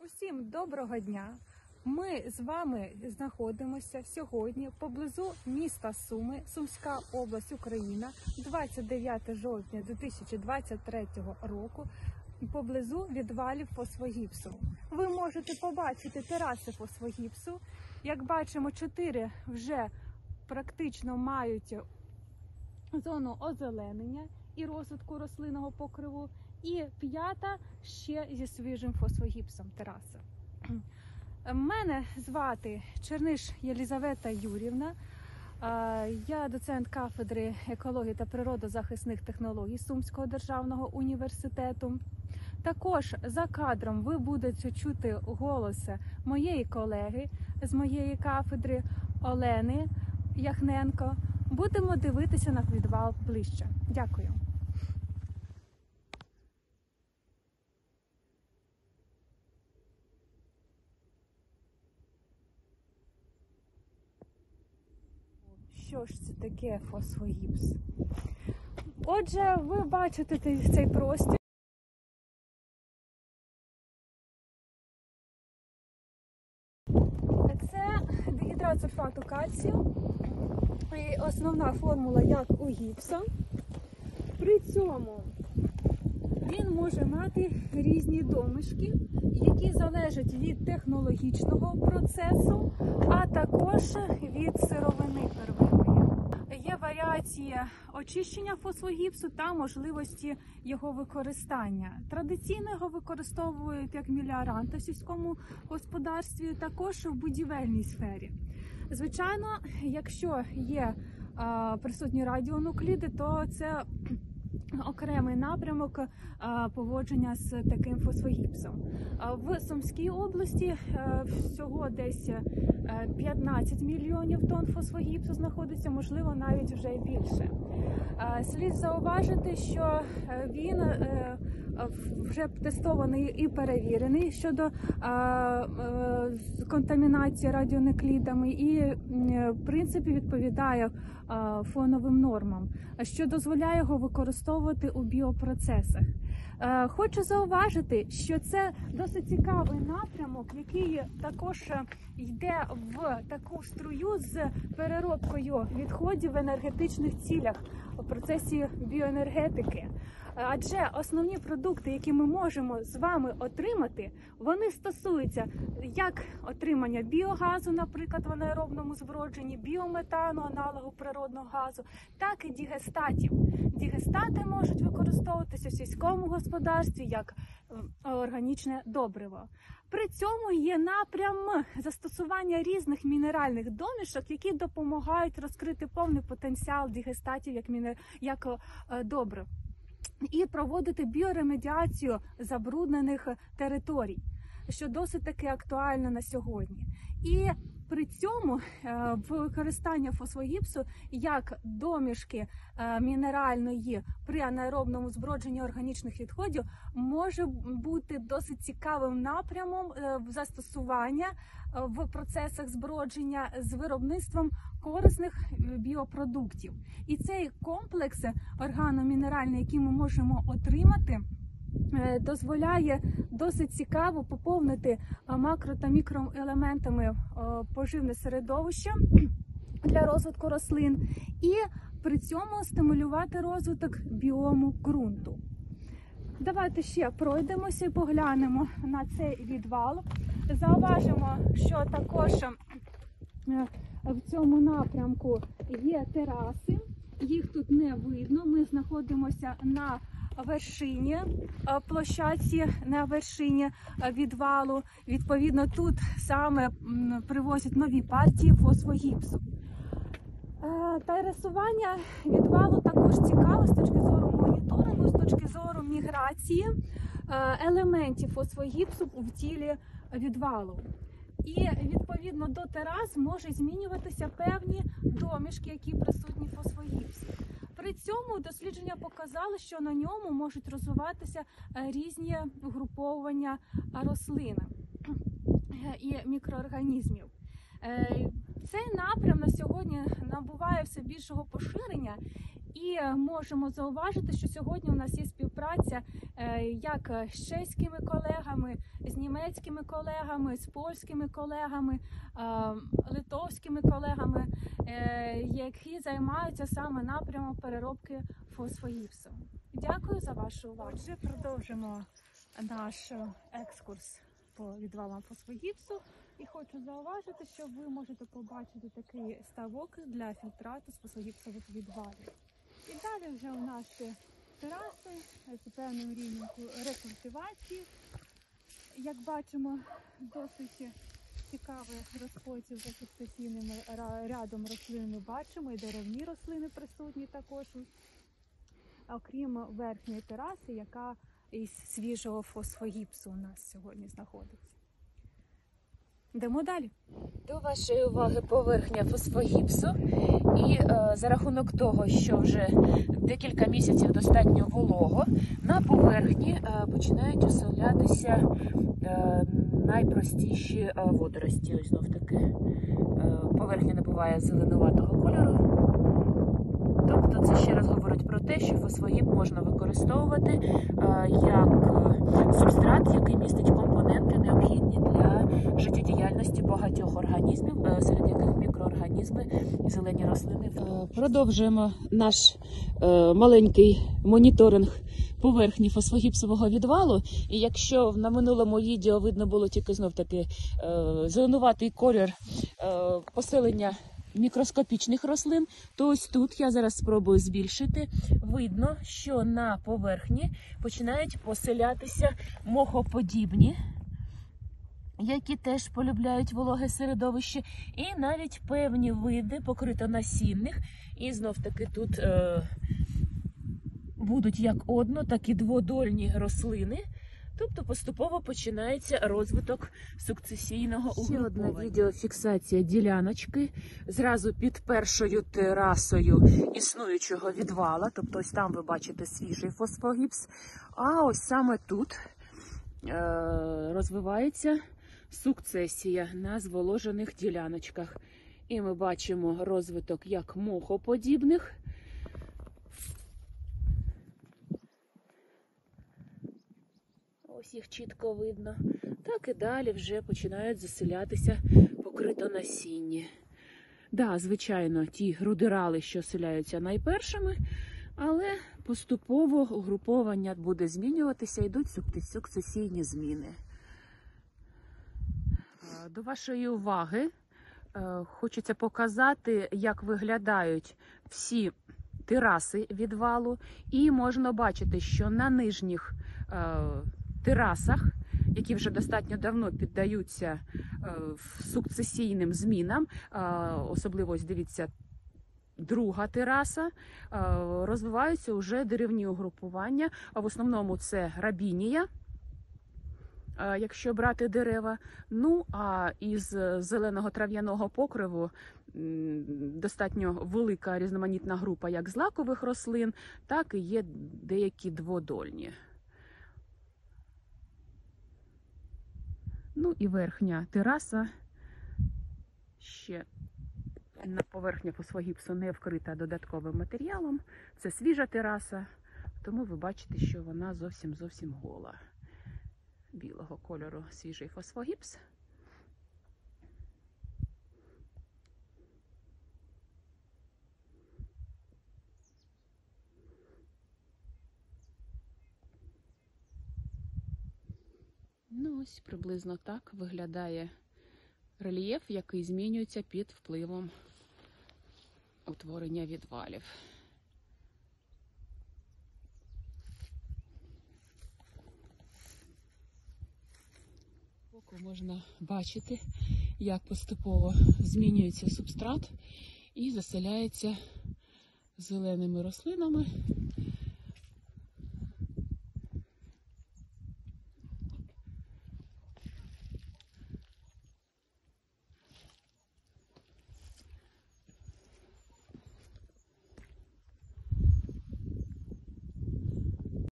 Усім доброго дня! Ми з вами знаходимося сьогодні поблизу міста Суми, Сумська область, Україна, 29 жовтня 2023 року, поблизу відвалів фосфогіпсу. Ви можете побачити тераси фосфогіпсу. Як бачимо, 4 вже практично мають зону озеленення і розвитку рослинного покриву, і 5-та ще зі свіжим фосфогіпсом тераса. Мене звати Черниш Єлізавета Юрівна. Я доцент кафедри екології та природозахисних технологій Сумського державного університету. Також за кадром ви будете чути голос моєї колеги з моєї кафедри Олени Яхненко. Будемо дивитися на відвал ближче. Дякую. Що ж це таке фосфогіпс? Отже, ви бачите цей простір. Це дегідрат-сульфату кальцію. І основна формула, як у гіпса. При цьому він може мати різні домішки, які залежать від технологічного процесу, а також від сировини первинної. Є варіації очищення фосфогіпсу та можливості його використання. Традиційно його використовують як меліорант у сільському господарстві, також в будівельній сфері. Звичайно, якщо є присутні радіонукліди, то це окремий напрямок поводження з таким фосфогіпсом. В Сумській області всього десь 15 мільйонів тонн фосфогіпсу знаходиться, можливо, навіть вже більше. Слід зауважити, що він вже тестований і перевірений щодо контамінації радіонуклідами і, в принципі, відповідає фоновим нормам, що дозволяє його використовувати у біопроцесах. Хочу зауважити, що це досить цікавий напрямок, який також йде в таку струю з переробкою відходів в енергетичних цілях у процесі біоенергетики. Адже основні продукти, які ми можемо з вами отримати, вони стосуються як отримання біогазу, наприклад, в анаеробному збродженні, біометану, аналогу природного газу, так і дігестатів. Дігестати можуть використовуватися у сільському господарстві як органічне добриво. При цьому є напрям застосування різних мінеральних домішок, які допомагають розкрити повний потенціал дігестатів як добрив і проводити біоремедіацію забруднених територій, що досить таки актуально на сьогодні. І при цьому використання фосфогіпсу як домішки мінеральної при анаеробному збродженні органічних відходів може бути досить цікавим напрямом застосування в процесах збродження з виробництвом корисних біопродуктів. І цей комплекс органомінеральний, який ми можемо отримати, дозволяє досить цікаво поповнити макро- та мікроелементами поживне середовище для розвитку рослин і при цьому стимулювати розвиток біому ґрунту. Давайте ще пройдемося і поглянемо на цей відвал. Зауважимо, що також в цьому напрямку є тераси, їх тут не видно, ми знаходимося на вершині площадці, на вершині відвалу. Відповідно, тут саме привозять нові партії фосфогіпсу. Терасування відвалу також цікаво з точки зору моніторингу, з точки зору міграції елементів фосфогіпсу в тілі відвалу. І відповідно до терас можуть змінюватися певні домішки, які присутні в фосфогіпсі. При цьому дослідження показали, що на ньому можуть розвиватися різні угруповування рослин і мікроорганізмів. Цей напрям на сьогодні набуває все більшого поширення І можемо зауважити, що сьогодні у нас є співпраця як з чеськими колегами, з німецькими колегами, з польськими колегами, литовськими колегами, які займаються саме напрямом переробки фосфогіпсу. Дякую за вашу увагу. Отже, продовжимо наш екскурс по відвалам фосфогіпсу. І хочу зауважити, що ви можете побачити такий ставок для фільтрату з фосфогіпсових відвалів. І далі вже у нас тераси з певним рівнем рекультивації. Як бачимо, досить цікавий розподіл за сукцесійним рядом рослин ми бачимо, і деревні рослини присутні також, окрім верхньої тераси, яка із свіжого фосфогіпсу у нас сьогодні знаходиться. Йдемо далі. До вашої уваги поверхня фосфогіпсу. І за рахунок того, що вже декілька місяців достатньо волого, на поверхні починають оселятися найпростіші водорості. Ось знов таки поверхня набуває зеленуватого кольору. Тобто це ще раз говорить про те, що фосфогіп можна використовувати як субстрат, який містить компоненти, необхідні для життєдіяльності багатьох організмів, серед яких мікроорганізми і зелені рослини. Продовжуємо наш маленький моніторинг поверхні фосфогіпсового відвалу. І якщо на минулому відео видно було тільки знов таки зеленуватий колір поселення мікроскопічних рослин, то ось тут я зараз спробую збільшити. Видно, що на поверхні починають поселятися мохоподібні, які теж полюбляють вологе середовище, і навіть певні види покритонасінних. І знов таки тут будуть як одно, так і дводольні рослини. Тобто поступово починається розвиток сукцесійного угруповання. Ще одна відеофіксація діляночки зразу під першою терасою існуючого відвала. Тобто ось там ви бачите свіжий фосфогіпс. А ось саме тут розвивається сукцесія на зволожених діляночках. І ми бачимо розвиток як мохоподібних, ось їх чітко видно, так і далі вже починають заселятися покритонасінні. Да, звичайно, ті рудерали, що оселяються найпершими, але поступово угруповання буде змінюватися, йдуть сукцесійні зміни. До вашої уваги хочеться показати, як виглядають всі тераси відвалу. І можна бачити, що на нижніх терасах, які вже достатньо давно піддаються сукцесійним змінам, особливо, ось дивіться, друга тераса, розвиваються вже деревні угрупування, а в основному це рабінія, якщо брати дерева. Ну, а із зеленого трав'яного покриву достатньо велика різноманітна група як злакових рослин, так і є деякі дводольні. Ну і верхня тераса, ще на поверхня фосфогіпсу не вкрита додатковим матеріалом. Це свіжа тераса, тому ви бачите, що вона зовсім гола. Білого кольору свіжий фосфогіпс. Ну, ось приблизно так виглядає рельєф, який змінюється під впливом утворення відвалів. Боку можна бачити, як поступово змінюється субстрат і заселяється зеленими рослинами.